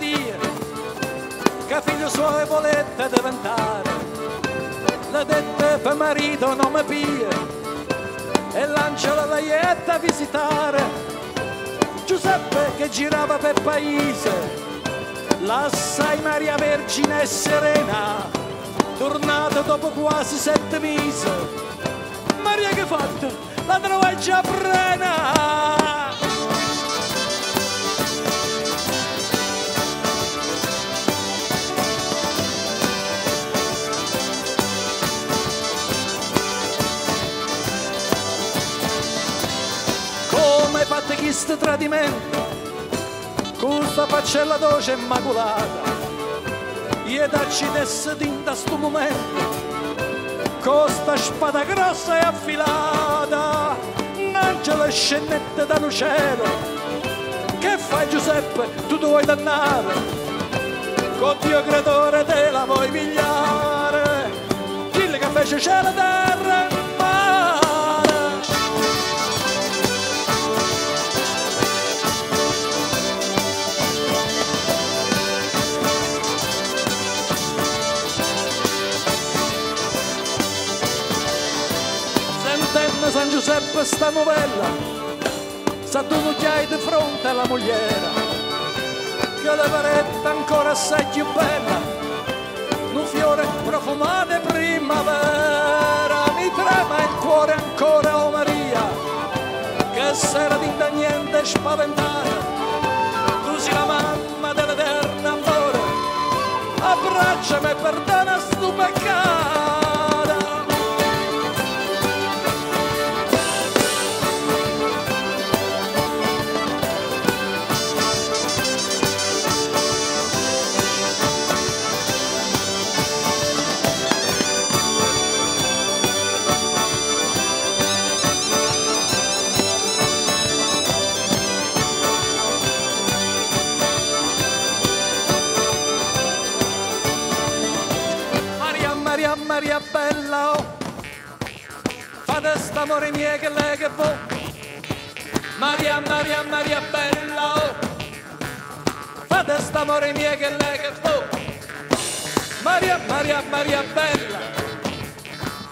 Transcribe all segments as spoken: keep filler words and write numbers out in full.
Maria, che figlio suo volette diventare, le dette per marito non mi pia e lancia la laietta a visitare. Giuseppe che girava per paese, l'assai Maria Vergine e serena, tornata dopo quasi sette mesi. Maria che fatta? La trovai già prena. Come fatte questo tradimento, con sta faccella dolce immacolata, io t'accidesse dinta sto momento, con sta spada grossa e affilata, un'angela scendette dallo cielo. Che fai Giuseppe, tu ti vuoi dannare, con Dio creatore te la vuoi pigliare, quelli che fece cielo, terra e mare. Sentendo San Giuseppe sta novella, sa tu non hai di fronte alla mogliera, che la veretta ancora assai più bella, un fiore profumato di primavera. Mi trema il cuore ancora, oh Maria, che sera di niente spaventata, tu sei la mamma dell'eterno amore, abbracciami e perdona sto peccato. Maria bella, oh, fate st'amore mio che lei che vuoi. Maria, Maria, Maria bella, oh, fate st'amore mio che lei che vuoi. Maria, Maria, Maria bella,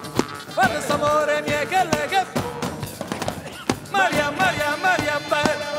fate st'amore mio che lei che vuoi. Maria, Maria, Maria bella.